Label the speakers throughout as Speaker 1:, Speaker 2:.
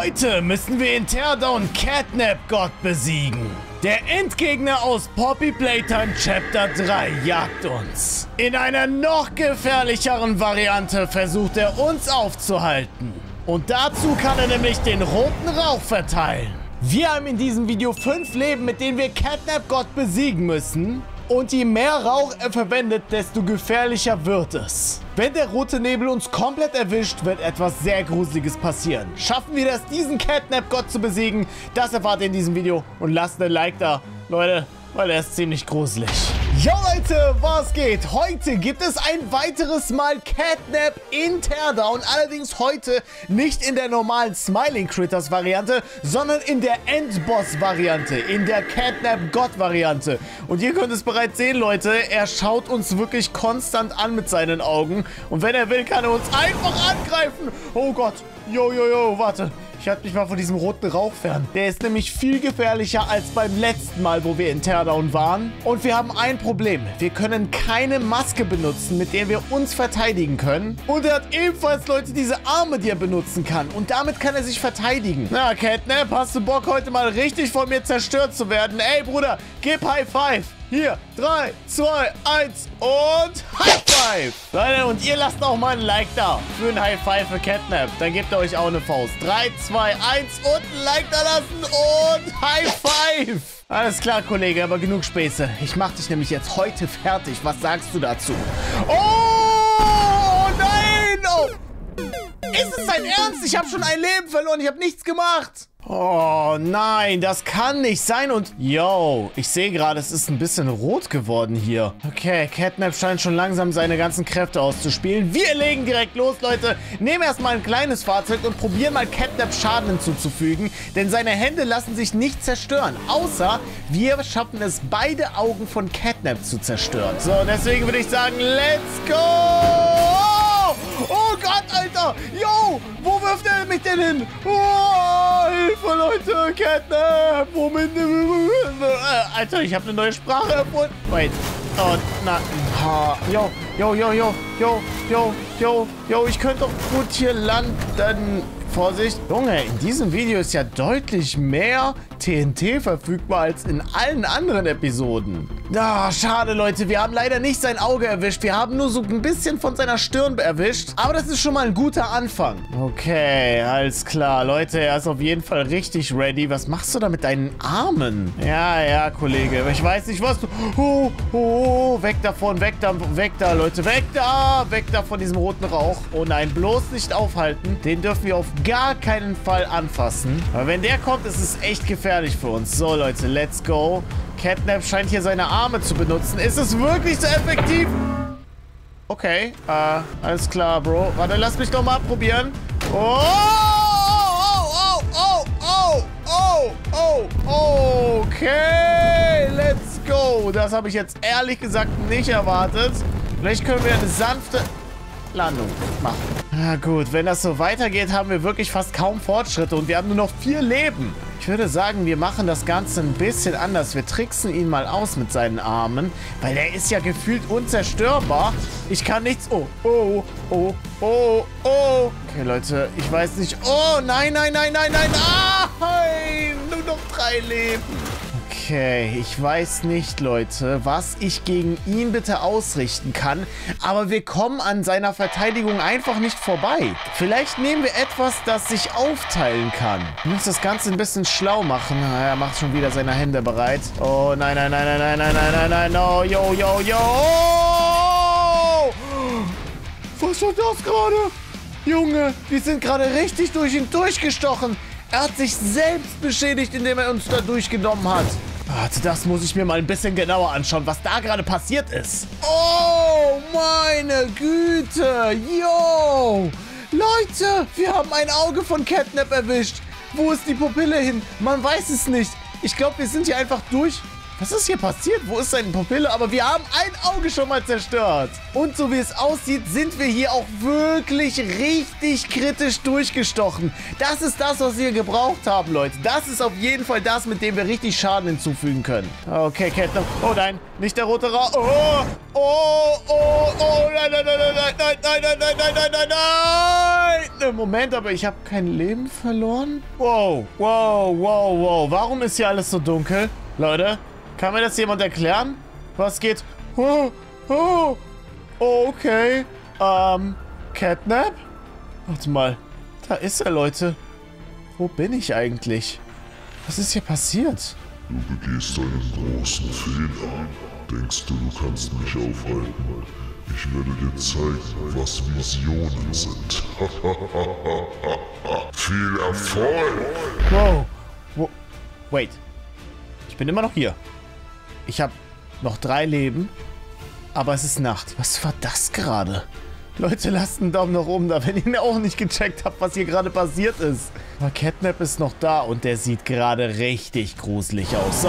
Speaker 1: Heute müssen wir in Teardown Catnap-Gott besiegen. Der Endgegner aus Poppy Playtime Chapter 3 jagt uns. In einer noch gefährlicheren Variante versucht er uns aufzuhalten. Und dazu kann er nämlich den roten Rauch verteilen. Wir haben in diesem Video 5 Leben, mit denen wir Catnap-Gott besiegen müssen. Und je mehr Rauch er verwendet, desto gefährlicher wird es. Wenn der rote Nebel uns komplett erwischt, wird etwas sehr Gruseliges passieren. Schaffen wir das, diesen Catnap-Gott zu besiegen? Das erfahrt ihr in diesem Video. Und lasst ein Like da, Leute, weil er ist ziemlich gruselig. Jo Leute, was geht? Heute gibt es ein weiteres Mal Catnap in Teardown. Allerdings heute nicht in der normalen Smiling Critters Variante, sondern in der Endboss Variante, in der Catnap God Variante. Und ihr könnt es bereits sehen, Leute, er schaut uns wirklich konstant an mit seinen Augen. Und wenn er will, kann er uns einfach angreifen. Oh Gott, jo, warte. Ich halte mich mal von diesem roten Rauch fern. Der ist nämlich viel gefährlicher als beim letzten Mal, wo wir in Teardown waren. Und wir haben ein Problem. Wir können keine Maske benutzen, mit der wir uns verteidigen können. Und er hat ebenfalls, Leute, diese Arme, die er benutzen kann. Und damit kann er sich verteidigen. Na, Catnap, hast du Bock, heute mal richtig von mir zerstört zu werden? Ey, Bruder, gib High Five. Hier, 3, 2, 1 und High Five! Leute, und ihr lasst auch mal ein Like da für ein High Five für Catnap. Dann gebt ihr euch auch eine Faust. 3, 2, 1 und ein Like da lassen und High Five! Alles klar, Kollege, aber genug Späße. Ich mach dich nämlich jetzt heute fertig. Was sagst du dazu? Oh, nein! Oh. Ist es dein Ernst? Ich habe schon ein Leben verloren. Ich habe nichts gemacht. Oh nein, das kann nicht sein. Und yo, ich sehe gerade, es ist ein bisschen rot geworden hier. Okay, Catnap scheint schon langsam seine ganzen Kräfte auszuspielen. Wir legen direkt los, Leute. Nehmen erstmal ein kleines Fahrzeug und probieren mal Catnap Schaden hinzuzufügen. Denn seine Hände lassen sich nicht zerstören. Außer wir schaffen es, beide Augen von Catnap zu zerstören. So, deswegen würde ich sagen, let's go! Oh Gott, Alter! Yo! Wo wirft er mich denn hin? Oh, Hilfe, Leute! Catnap! Womit? Alter, ich habe eine neue Sprache erfunden. Wait. Oh, na. Yo, ich könnte doch gut hier landen. Vorsicht. Junge, in diesem Video ist ja deutlich mehr TNT verfügbar als in allen anderen Episoden. Ah, schade, Leute. Wir haben leider nicht sein Auge erwischt. Wir haben nur so ein bisschen von seiner Stirn erwischt. Aber das ist schon mal ein guter Anfang. Okay, alles klar. Leute, er ist auf jeden Fall richtig ready. Was machst du da mit deinen Armen? Ja, Kollege. Ich weiß nicht, was du... Oh, weg davon, weg da, Leute. Weg da von diesem roten Rauch. Oh nein, bloß nicht aufhalten. Den dürfen wir auf gar keinen Fall anfassen. Aber wenn der kommt, ist es echt gefährlich für uns. So, Leute, let's go. Catnap scheint hier seine Arme zu benutzen. Ist es wirklich so effektiv? Okay, alles klar, Bro. Warte, lass mich doch mal probieren. Okay, let's go. Das habe ich jetzt ehrlich gesagt nicht erwartet. Vielleicht können wir eine sanfte Landung machen. Na gut, wenn das so weitergeht, haben wir wirklich fast kaum Fortschritte und wir haben nur noch 4 Leben. Ich würde sagen, wir machen das Ganze ein bisschen anders. Wir tricksen ihn mal aus mit seinen Armen, weil er ist ja gefühlt unzerstörbar. Ich kann nichts... Oh. Okay, Leute, ich weiß nicht... Oh, nein. Nein, nur noch 3 Leben. Okay, ich weiß nicht, Leute, was ich gegen ihn bitte ausrichten kann, aber wir kommen an seiner Verteidigung einfach nicht vorbei. Vielleicht nehmen wir etwas, das sich aufteilen kann. Wir müssen das Ganze ein bisschen schlau machen. Er macht schon wieder seine Hände bereit. Oh, nein. Oh, yo. Was war das gerade? Junge, wir sind gerade richtig durch ihn durchgestochen. Er hat sich selbst beschädigt, indem er uns da durchgenommen hat. Warte, das muss ich mir mal ein bisschen genauer anschauen, was da gerade passiert ist. Oh, meine Güte. Yo. Leute, wir haben ein Auge von Catnap erwischt. Wo ist die Pupille hin? Man weiß es nicht. Ich glaube, wir sind hier einfach durch... Was ist hier passiert? Wo ist seine Pupille? Aber wir haben ein Auge schon mal zerstört. Und so wie es aussieht, sind wir hier auch wirklich richtig kritisch durchgestochen. Das ist das, was wir gebraucht haben, Leute. Das ist auf jeden Fall das, mit dem wir richtig Schaden hinzufügen können. Okay, Catnap. Oh nein, nicht der rote Rauch. Oh, oh, oh, oh, nein, nein, nein, nein, nein, nein, nein, nein, nein, nein, nein, nein. Moment, aber ich habe kein Leben verloren? Wow, wow, wow, wow. Warum ist hier alles so dunkel? Leute, kann mir das jemand erklären? Was geht? Oh, oh, okay. Catnap? Warte mal. Da ist er, Leute. Wo bin ich eigentlich? Was ist hier passiert?
Speaker 2: Du begehst einen großen Fehler. Denkst du, du kannst mich aufhalten? Ich werde dir zeigen, was Visionen sind. Viel Erfolg!
Speaker 1: Wow. Wait. Ich bin immer noch hier. Ich habe noch 3 Leben. Aber es ist Nacht. Was war das gerade? Leute, lasst einen Daumen nach oben da, wenn ihr auch nicht gecheckt habt, was hier gerade passiert ist. Aber Catnap ist noch da und der sieht gerade richtig gruselig aus.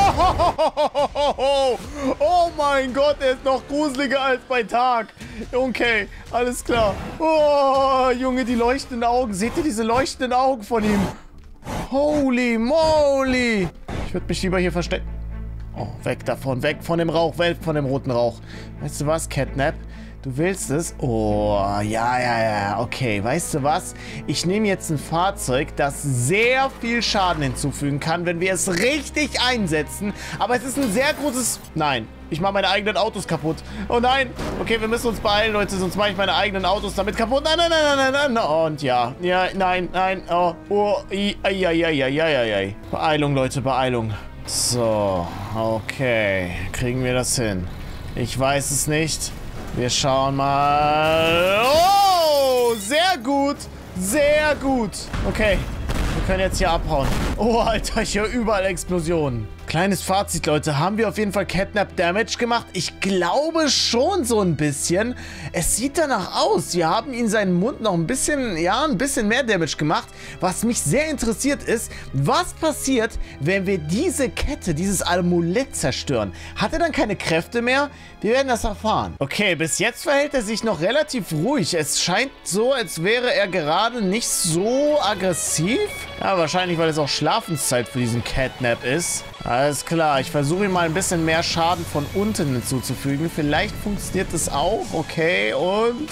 Speaker 1: Oh mein Gott, er ist noch gruseliger als bei Tag. Okay, alles klar. Oh, Junge, die leuchtenden Augen. Seht ihr diese leuchtenden Augen von ihm? Holy moly. Ich würde mich lieber hier verstecken. Oh, weg davon, weg von dem Rauch, weg von dem roten Rauch. Weißt du was, Catnap? Du willst es? Oh, ja, okay. Weißt du was? Ich nehme jetzt ein Fahrzeug, das sehr viel Schaden hinzufügen kann, wenn wir es richtig einsetzen. Aber es ist ein sehr großes... Nein, ich mache meine eigenen Autos kaputt. Oh nein. Okay, wir müssen uns beeilen, Leute, sonst mache ich meine eigenen Autos damit kaputt. Nein, nein, nein, nein, nein, nein. Und ja. Ja, nein, nein. Oh, ai. Beeilung, Leute, Beeilung. So, okay. Kriegen wir das hin? Ich weiß es nicht. Wir schauen mal. Oh, sehr gut. Sehr gut. Okay, wir können jetzt hier abhauen. Oh, Alter, ich höre überall Explosionen. Kleines Fazit, Leute. Haben wir auf jeden Fall Catnap Damage gemacht? Ich glaube schon so ein bisschen. Es sieht danach aus. Wir haben ihn seinen Mund noch ein bisschen, ja, ein bisschen mehr Damage gemacht. Was mich sehr interessiert ist, was passiert, wenn wir diese Kette, dieses Amulett zerstören? Hat er dann keine Kräfte mehr? Wir werden das erfahren. Okay, bis jetzt verhält er sich noch relativ ruhig. Es scheint so, als wäre er gerade nicht so aggressiv. Ja, wahrscheinlich, weil es auch Schlafenszeit für diesen Catnap ist. Alles klar, ich versuche ihm mal ein bisschen mehr Schaden von unten hinzuzufügen. Vielleicht funktioniert das auch. Okay, und...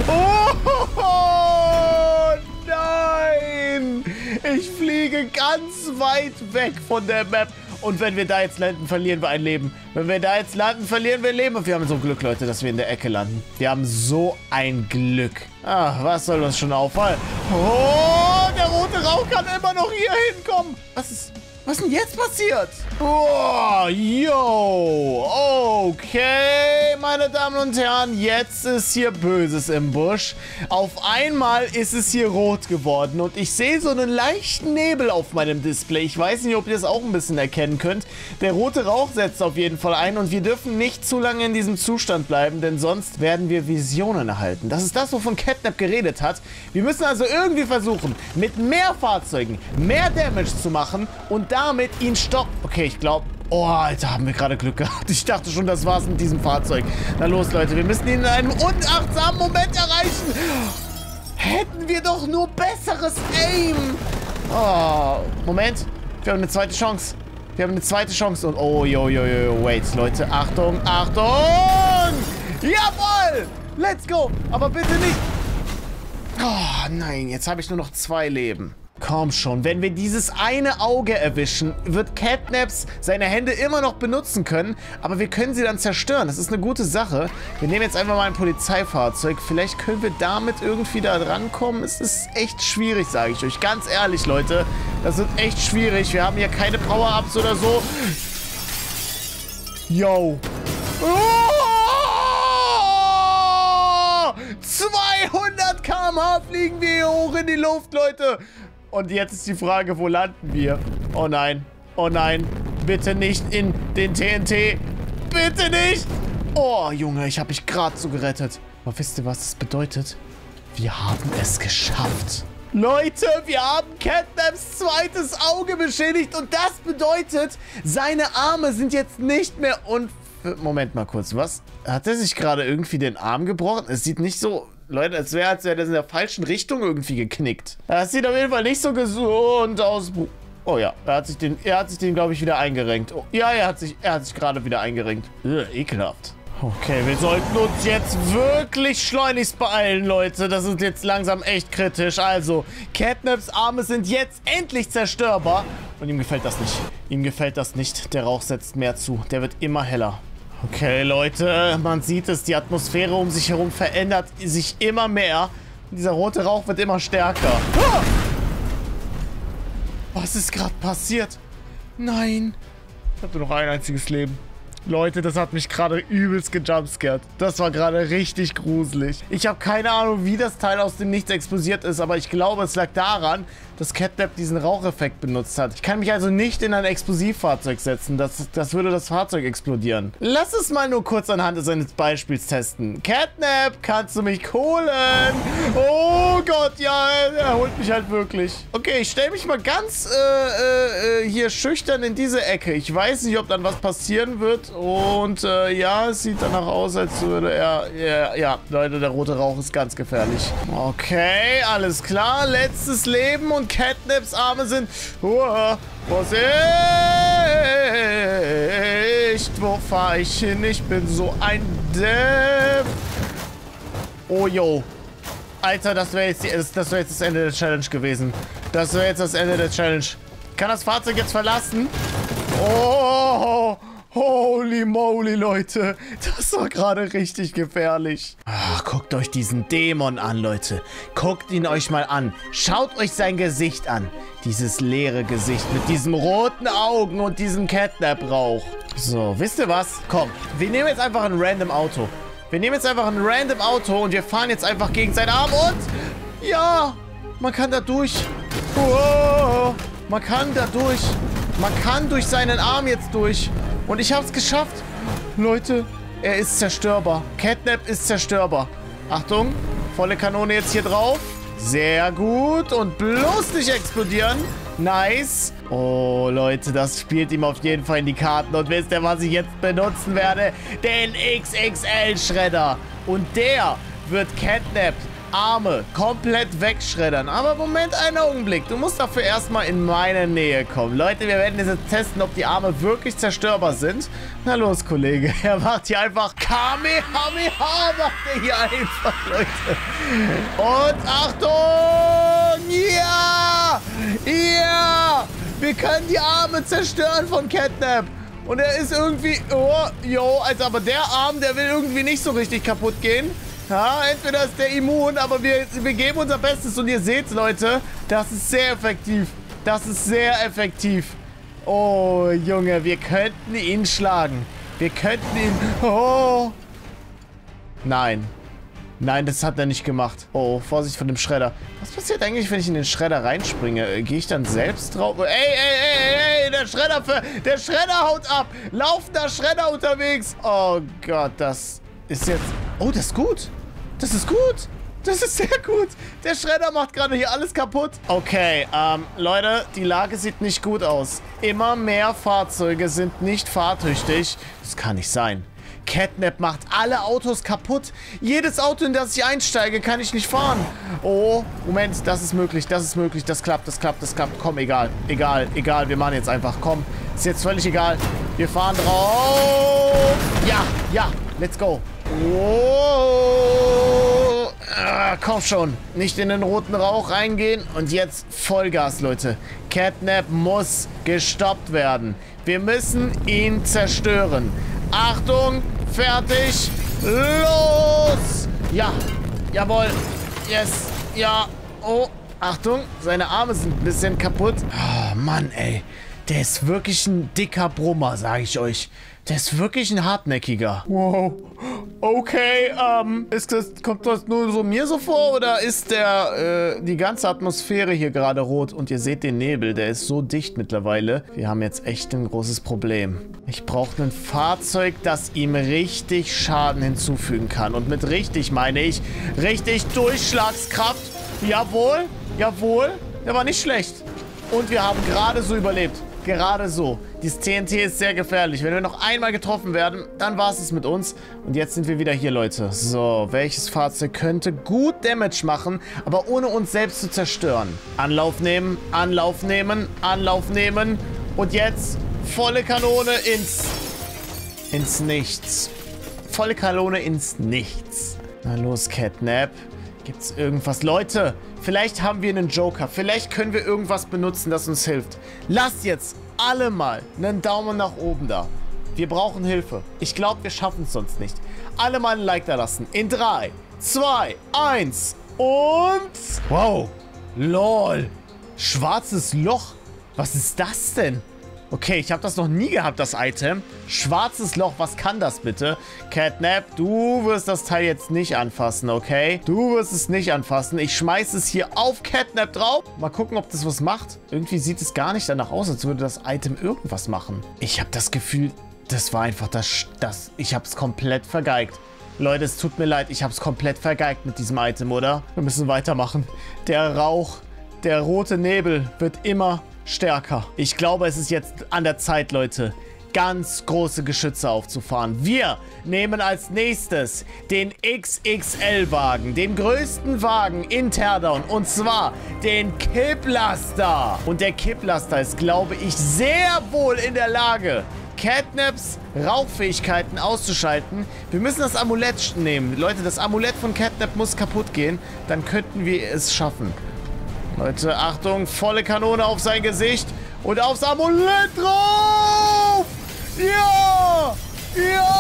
Speaker 1: Oh, nein! Ich fliege ganz weit weg von der Map. Und wenn wir da jetzt landen, verlieren wir ein Leben. Wenn wir da jetzt landen, verlieren wir ein Leben. Und wir haben so Glück, Leute, dass wir in der Ecke landen. Wir haben so ein Glück. Ach, was soll uns schon auffallen? Oh, der rote Rauch kann immer noch hier hinkommen. Was ist denn jetzt passiert? Oh, yo. Okay, meine Damen und Herren, jetzt ist hier Böses im Busch. Auf einmal ist es hier rot geworden und ich sehe so einen leichten Nebel auf meinem Display. Ich weiß nicht, ob ihr das auch ein bisschen erkennen könnt. Der rote Rauch setzt auf jeden Fall ein und wir dürfen nicht zu lange in diesem Zustand bleiben, denn sonst werden wir Visionen erhalten. Das ist das, wovon Catnap geredet hat. Wir müssen also irgendwie versuchen, mit mehr Fahrzeugen mehr Damage zu machen und damit ihn stoppen. Okay, ich glaube... Oh, Alter, haben wir gerade Glück gehabt. Ich dachte schon, das war's mit diesem Fahrzeug. Na los, Leute, wir müssen ihn in einem unachtsamen Moment erreichen. Hätten wir doch nur besseres Aim. Oh, Moment. Wir haben eine zweite Chance. Wir haben eine zweite Chance. Und oh, wait, Leute. Achtung, Achtung. Jawohl. Let's go. Aber bitte nicht. Oh, nein. Jetzt habe ich nur noch 2 Leben. Komm schon, wenn wir dieses eine Auge erwischen, wird Catnaps seine Hände immer noch benutzen können, aber wir können sie dann zerstören. Das ist eine gute Sache. Wir nehmen jetzt einfach mal ein Polizeifahrzeug. Vielleicht können wir damit irgendwie da drankommen. Es ist echt schwierig, sage ich euch. Ganz ehrlich, Leute. Das wird echt schwierig. Wir haben hier keine Power-Ups oder so. Yo. Oh! 200 km/h fliegen wir hier hoch in die Luft, Leute. Und jetzt ist die Frage, wo landen wir? Oh nein. Oh nein. Bitte nicht in den TNT. Bitte nicht. Oh, Junge, ich habe mich gerade so gerettet. Aber wisst ihr, was das bedeutet? Wir haben es geschafft. Leute, wir haben Catnaps zweites Auge beschädigt und das bedeutet, seine Arme sind jetzt nicht mehr Moment mal kurz, was? Hat er sich gerade irgendwie den Arm gebrochen? Es sieht nicht so... Leute, als wäre das in der falschen Richtung irgendwie geknickt. Das sieht auf jeden Fall nicht so gesund aus. Oh ja, er hat sich den, glaube ich, wieder eingerenkt. Oh, ja, er hat sich gerade wieder eingerenkt. Ekelhaft. Okay, wir sollten uns jetzt wirklich schleunigst beeilen, Leute. Das ist jetzt langsam echt kritisch. Also, Catnaps Arme sind jetzt endlich zerstörbar. Und ihm gefällt das nicht. Ihm gefällt das nicht. Der Rauch setzt mehr zu. Der wird immer heller. Okay, Leute, man sieht es, die Atmosphäre um sich herum verändert sich immer mehr. Dieser rote Rauch wird immer stärker. Ah! Was ist gerade passiert? Nein. Ich habe nur noch ein einziges Leben. Leute, das hat mich gerade übelst gejumpscared. Das war gerade richtig gruselig. Ich habe keine Ahnung, wie das Teil aus dem Nichts explodiert ist, aber ich glaube, es lag daran, dass Catnap diesen Raucheffekt benutzt hat. Ich kann mich also nicht in ein Explosivfahrzeug setzen. Das würde das Fahrzeug explodieren. Lass es mal nur kurz anhand seines Beispiels testen. Catnap, kannst du mich holen? Oh Gott, ja, er holt mich halt wirklich. Okay, ich stelle mich mal ganz hier schüchtern in diese Ecke. Ich weiß nicht, ob dann was passieren wird. Und ja, es sieht danach aus, als würde er... Ja, Leute, der rote Rauch ist ganz gefährlich. Okay, alles klar. Letztes Leben und Catnaps Arme sind... Vorsicht! Wo fahre ich hin? Ich bin so ein Depp. Oh, yo. Alter, das wäre jetzt das Ende der Challenge gewesen. Das wäre jetzt das Ende der Challenge. Kann das Fahrzeug jetzt verlassen? Oh... Holy moly, Leute. Das war gerade richtig gefährlich. Ach, guckt euch diesen Dämon an, Leute. Guckt ihn euch mal an. Schaut euch sein Gesicht an. Dieses leere Gesicht mit diesen roten Augen und diesem Catnap-Rauch. So, wisst ihr was? Komm, wir nehmen jetzt einfach ein random Auto. Wir nehmen jetzt einfach ein random Auto und wir fahren jetzt einfach gegen seinen Arm und... Ja, man kann da durch. Oh, man kann da durch. Man kann durch seinen Arm jetzt durch. Und ich habe es geschafft. Leute, er ist zerstörbar. Catnap ist zerstörbar. Achtung, volle Kanone jetzt hier drauf. Sehr gut. Und bloß nicht explodieren. Nice. Oh, Leute, das spielt ihm auf jeden Fall in die Karten. Und wisst ihr, was ich jetzt benutzen werde? Den XXL-Schredder. Und der wird Catnap Arme komplett wegschreddern. Aber Moment, einen Augenblick. Du musst dafür erstmal in meine Nähe kommen. Leute, wir werden jetzt testen, ob die Arme wirklich zerstörbar sind. Na los, Kollege. Er macht hier einfach Kamehameha. Macht er hier einfach, Leute. Und Achtung! Ja! Ja! Wir können die Arme zerstören von Catnap. Und er ist irgendwie... Oh, jo, also aber der Arm, der will irgendwie nicht so richtig kaputt gehen. Ja, entweder ist der immun, aber wir geben unser Bestes und ihr seht, Leute, das ist sehr effektiv. Das ist sehr effektiv. Oh, Junge, wir könnten ihn schlagen. Wir könnten ihn... Oh. Nein. Nein, das hat er nicht gemacht. Oh, Vorsicht von dem Schredder. Was passiert eigentlich, wenn ich in den Schredder reinspringe? Gehe ich dann selbst drauf? Ey, der Schredder haut ab. Laufender Schredder unterwegs. Oh Gott, das ist jetzt... Oh, das ist gut. Das ist gut. Das ist sehr gut. Der Schredder macht gerade hier alles kaputt. Okay, Leute, die Lage sieht nicht gut aus. Immer mehr Fahrzeuge sind nicht fahrtüchtig. Das kann nicht sein. Catnap macht alle Autos kaputt. Jedes Auto, in das ich einsteige, kann ich nicht fahren. Oh, Moment, das ist möglich, das ist möglich. Das klappt, das klappt, das klappt. Komm, egal, wir machen jetzt einfach. Komm, ist jetzt völlig egal. Wir fahren drauf. Ja, let's go. Oh, komm schon. Nicht in den roten Rauch reingehen. Und jetzt Vollgas, Leute. Catnap muss gestoppt werden. Wir müssen ihn zerstören. Achtung, fertig, los. Ja, jawohl. Yes, ja. Oh, Achtung, seine Arme sind ein bisschen kaputt. Oh, Mann, ey. Der ist wirklich ein dicker Brummer, sage ich euch. Der ist wirklich ein hartnäckiger. Wow. Okay, kommt das nur so mir so vor oder ist die ganze Atmosphäre hier gerade rot? Und ihr seht den Nebel, der ist so dicht mittlerweile. Wir haben jetzt echt ein großes Problem. Ich brauche ein Fahrzeug, das ihm richtig Schaden hinzufügen kann. Und mit richtig meine ich richtig Durchschlagskraft. Jawohl. Jawohl, der war nicht schlecht. Und wir haben gerade so überlebt. Gerade so. Dieses TNT ist sehr gefährlich. Wenn wir noch einmal getroffen werden, dann war es mit uns. Und jetzt sind wir wieder hier, Leute. So, welches Fahrzeug könnte gut Damage machen, aber ohne uns selbst zu zerstören? Anlauf nehmen, Anlauf nehmen, Anlauf nehmen. Und jetzt volle Kanone ins Nichts. Volle Kanone ins Nichts. Na los, Catnap. Gibt's irgendwas? Leute, vielleicht haben wir einen Joker. Vielleicht können wir irgendwas benutzen, das uns hilft. Lasst jetzt alle mal einen Daumen nach oben da. Wir brauchen Hilfe. Ich glaube, wir schaffen es sonst nicht. Alle mal ein Like da lassen. In 3, 2, 1 und... Wow. LOL. Schwarzes Loch. Was ist das denn? Okay, ich habe das noch nie gehabt, das Item. Schwarzes Loch, was kann das bitte? Catnap, du wirst das Teil jetzt nicht anfassen, okay? Du wirst es nicht anfassen. Ich schmeiße es hier auf Catnap drauf. Mal gucken, ob das was macht. Irgendwie sieht es gar nicht danach aus, als würde das Item irgendwas machen. Ich habe das Gefühl, das war einfach das... Ich habe es komplett vergeigt. Leute, es tut mir leid, ich habe es komplett vergeigt mit diesem Item, oder? Wir müssen weitermachen. Der Rauch, der rote Nebel wird immer... stärker. Ich glaube, es ist jetzt an der Zeit, Leute, ganz große Geschütze aufzufahren. Wir nehmen als nächstes den XXL-Wagen, den größten Wagen in Teardown, und zwar den Kipplaster. Und der Kipplaster ist, glaube ich, sehr wohl in der Lage, Catnaps Rauchfähigkeiten auszuschalten. Wir müssen das Amulett nehmen. Leute, das Amulett von Catnap muss kaputt gehen. Dann könnten wir es schaffen. Leute, Achtung, volle Kanone auf sein Gesicht und aufs Amulett drauf! Ja! Ja!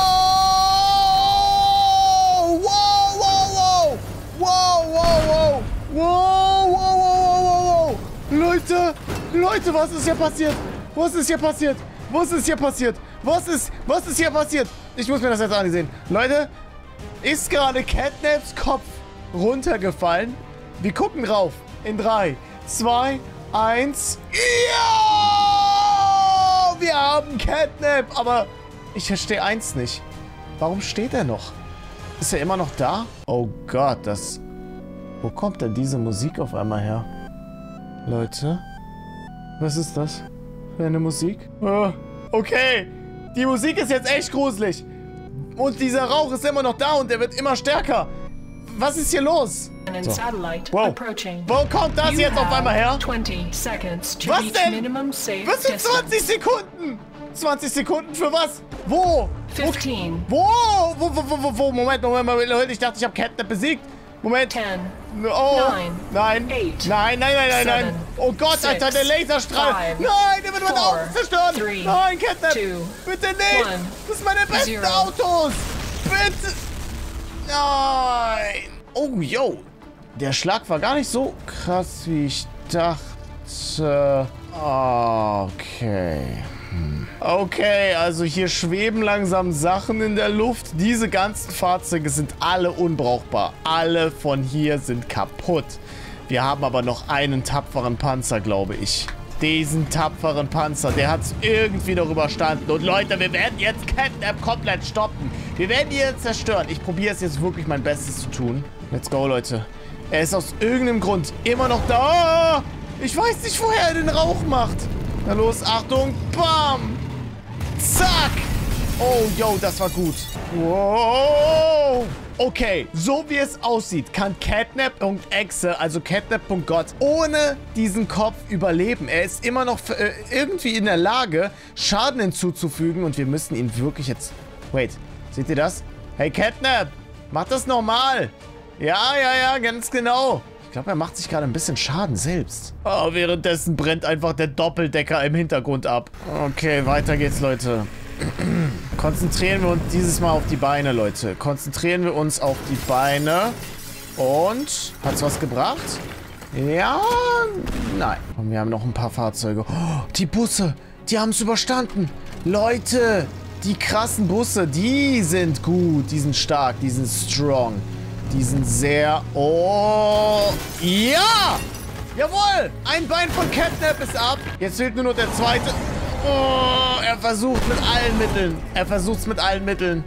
Speaker 1: Wow, wow, wow! Wow, wow, wow! Wow, wow, wow, wow, wow! Leute, was ist hier passiert? Was ist hier passiert? Was ist hier passiert? Was ist hier passiert? Ich muss mir das jetzt ansehen. Leute, ist gerade Catnaps Kopf runtergefallen? Wir gucken rauf. In 3, 2, 1. Ja! Wir haben Catnap. Aber ich verstehe eins nicht. Warum steht er noch? Ist er immer noch da? Oh Gott, das... Wo kommt denn diese Musik auf einmal her? Leute? Was ist das für eine Musik? Okay. Die Musik ist jetzt echt gruselig. Und dieser Rauch ist immer noch da und der wird immer stärker. Was ist hier los? So. Wow. Wo kommt das jetzt auf einmal her? Was denn? Was sind 20 Sekunden? 20 Sekunden für was? Wo?
Speaker 3: 15.
Speaker 1: Wo? Moment. Leute, ich dachte, ich habe Catnap besiegt. Moment.
Speaker 3: 10.
Speaker 1: Oh.
Speaker 3: 9.
Speaker 1: Nein.
Speaker 3: 8.
Speaker 1: Nein. Oh Gott, 6, Alter, der Laserstrahl.
Speaker 3: 5,
Speaker 1: Nein, der wird mein Auto zerstören.
Speaker 3: 3,
Speaker 1: Nein, Catnap.
Speaker 3: 2,
Speaker 1: Bitte nicht.
Speaker 3: 1,
Speaker 1: das sind meine besten
Speaker 3: 0.
Speaker 1: Autos. Bitte. Nein. Oh, yo. Der Schlag war gar nicht so krass, wie ich dachte. Okay. Okay, also hier schweben langsam Sachen in der Luft. Diese ganzen Fahrzeuge sind alle unbrauchbar. Alle von hier sind kaputt. Wir haben aber noch einen tapferen Panzer, glaube ich. Diesen tapferen Panzer, der hat es irgendwie noch überstanden. Und Leute, wir werden jetzt Catnap komplett stoppen. Wir werden ihn jetzt zerstören. Ich probiere es jetzt wirklich mein Bestes zu tun. Let's go, Leute. Er ist aus irgendeinem Grund immer noch da. Ich weiß nicht, woher er den Rauch macht. Na los, Achtung. Bam. Zack. Oh, yo, das war gut. Wow. Okay, so wie es aussieht, kann Catnap.exe, also Catnap.god, ohne diesen Kopf überleben. Er ist immer noch irgendwie in der Lage, Schaden hinzuzufügen und wir müssen ihn wirklich jetzt... Wait, seht ihr das? Hey, Catnap, mach das normal. Ja, ganz genau. Ich glaube, er macht sich gerade ein bisschen Schaden selbst. Oh, währenddessen brennt einfach der Doppeldecker im Hintergrund ab. Okay, weiter geht's, Leute. Konzentrieren wir uns dieses Mal auf die Beine, Leute. Konzentrieren wir uns auf die Beine. Und? Hat's was gebracht? Ja? Nein. Und wir haben noch ein paar Fahrzeuge. Oh, die Busse. Die haben es überstanden. Leute, die krassen Busse, die sind gut. Die sind stark. Die sind strong. Die sind sehr... Oh! Ja! Jawohl! Ein Bein von Catnap ist ab. Jetzt fehlt nur noch der zweite. Oh, er versucht mit allen Mitteln. Er versucht es mit allen Mitteln.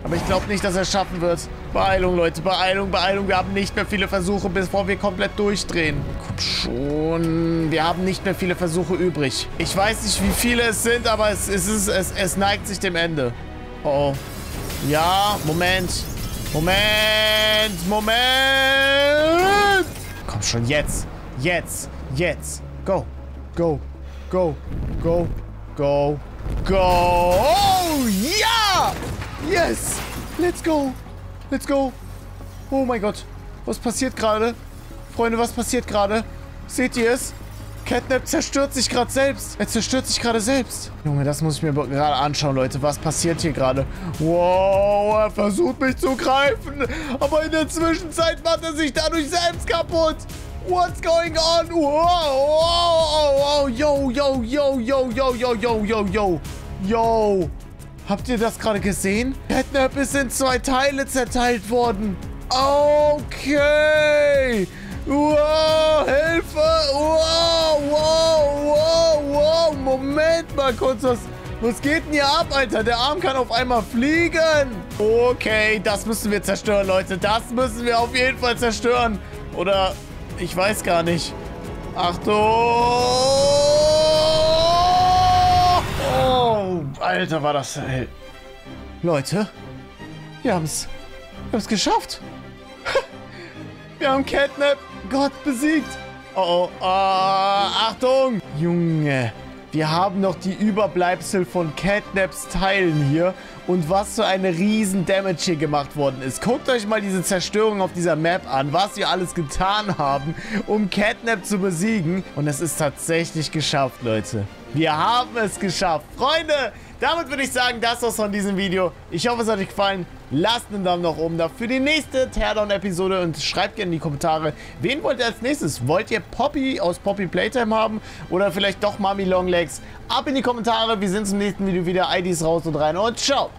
Speaker 1: Aber ich glaube nicht, dass er es schaffen wird. Beeilung, Leute. Beeilung, Beeilung. Wir haben nicht mehr viele Versuche, bevor wir komplett durchdrehen. Komm schon. Wir haben nicht mehr viele Versuche übrig. Ich weiß nicht, wie viele es sind, aber es neigt sich dem Ende. Oh. Ja, Moment. Moment. Moment. Komm schon, jetzt. Jetzt. Jetzt. Go. Go. Go. Go. Go. Go. Oh, ja! Yes! Let's go! Let's go! Oh mein Gott! Was passiert gerade? Freunde, was passiert gerade? Seht ihr es? Catnap zerstört sich gerade selbst. Er zerstört sich gerade selbst. Junge, das muss ich mir gerade anschauen, Leute. Was passiert hier gerade? Wow, er versucht mich zu greifen. Aber in der Zwischenzeit macht er sich dadurch selbst kaputt. What's going on? Wow, yo, yo, yo, yo, yo, yo, yo, yo, yo. Yo. Habt ihr das gerade gesehen? Catnap ist in 2 Teile zerteilt worden. Okay. Wow, Hilfe. Wow, wow, wow, wow. Moment mal kurz. Was geht denn hier ab, Alter? Der Arm kann auf einmal fliegen. Okay, das müssen wir zerstören, Leute. Das müssen wir auf jeden Fall zerstören. Oder... ich weiß gar nicht. Achtung! Oh, Alter, war das hell. Leute, wir haben es geschafft. Wir haben Catnap Gott besiegt. Oh, oh, Achtung! Junge, wir haben noch die Überbleibsel von Catnaps Teilen hier. Und was für eine riesen Damage hier gemacht worden ist. Guckt euch mal diese Zerstörung auf dieser Map an, was wir alles getan haben, um Catnap zu besiegen. Und es ist tatsächlich geschafft, Leute. Wir haben es geschafft. Freunde, damit würde ich sagen, das war's von diesem Video. Ich hoffe, es hat euch gefallen. Lasst einen Daumen nach oben da für die nächste Teardown-Episode und schreibt gerne in die Kommentare, wen wollt ihr als nächstes? Wollt ihr Poppy aus Poppy Playtime haben oder vielleicht doch Mami Longlegs? Ab in die Kommentare. Wir sehen uns im nächsten Video wieder. IDs raus und rein und ciao.